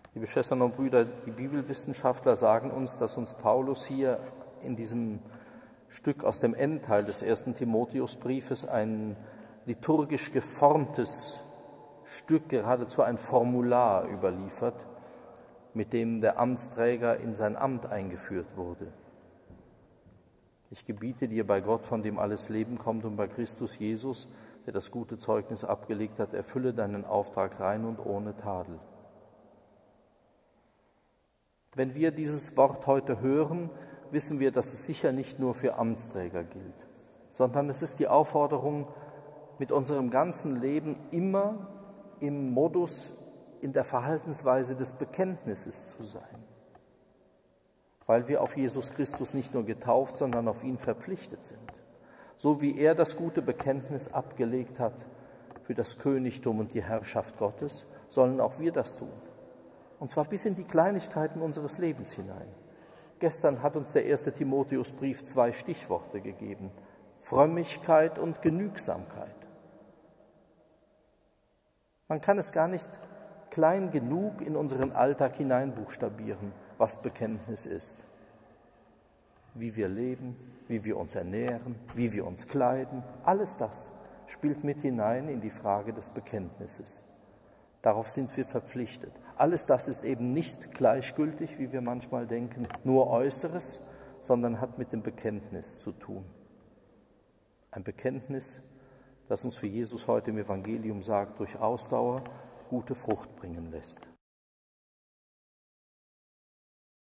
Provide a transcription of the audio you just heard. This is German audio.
Liebe Schwestern und Brüder, die Bibelwissenschaftler sagen uns, dass uns Paulus hier in diesem Stück aus dem Endteil des 1. Timotheusbriefes ein liturgisch geformtes Stück, geradezu ein Formular überliefert, mit dem der Amtsträger in sein Amt eingeführt wurde. Ich gebiete dir bei Gott, von dem alles Leben kommt, und bei Christus Jesus, der das gute Zeugnis abgelegt hat, erfülle deinen Auftrag rein und ohne Tadel. Wenn wir dieses Wort heute hören, wissen wir, dass es sicher nicht nur für Amtsträger gilt, sondern es ist die Aufforderung, mit unserem ganzen Leben immer im Modus, in der Verhaltensweise des Bekenntnisses zu sein, weil wir auf Jesus Christus nicht nur getauft, sondern auf ihn verpflichtet sind. So wie er das gute Bekenntnis abgelegt hat für das Königtum und die Herrschaft Gottes, sollen auch wir das tun. Und zwar bis in die Kleinigkeiten unseres Lebens hinein. Gestern hat uns der 1. Timotheusbrief 2 Stichworte gegeben: Frömmigkeit und Genügsamkeit. Man kann es gar nicht klein genug in unseren Alltag hineinbuchstabieren, was Bekenntnis ist. Wie wir leben, wie wir uns ernähren, wie wir uns kleiden, alles das spielt mit hinein in die Frage des Bekenntnisses. Darauf sind wir verpflichtet. Alles das ist eben nicht gleichgültig, wie wir manchmal denken, nur Äußeres, sondern hat mit dem Bekenntnis zu tun. Ein Bekenntnis, das uns, wie Jesus heute im Evangelium sagt, durch Ausdauer gute Frucht bringen lässt.